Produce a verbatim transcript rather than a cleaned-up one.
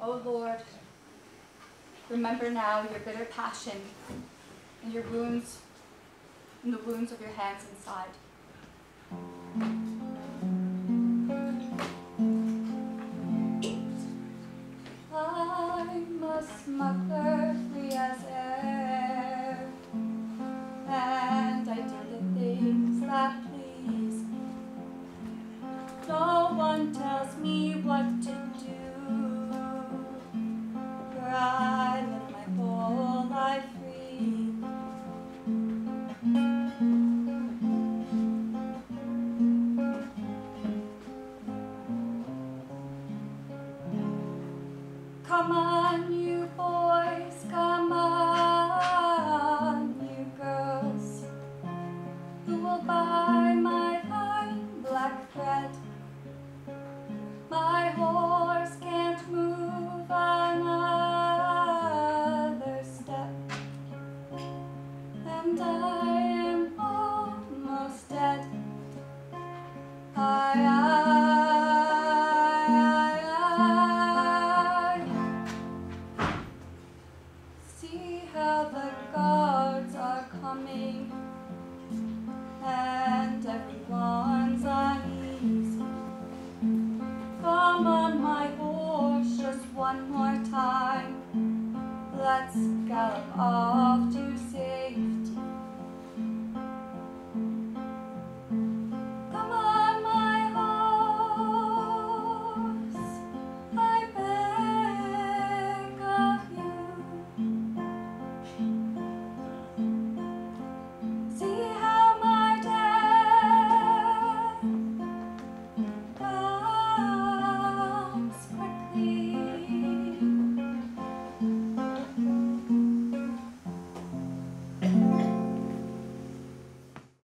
O Lord, remember now your bitter passion and your wounds, and the wounds of your hands inside. I'm a smuggler, free as air, and I do the things that please. No one tells me what to do, for I live my whole life free. Come on, you boys, come on, you girls, who will buy my fine black thread? My horse can't move another step, and I am almost dead. I, I, I, I see how the guards are coming, and everyone's uneasy. Come on, my horse, just one more time. Let's gallop off to sea.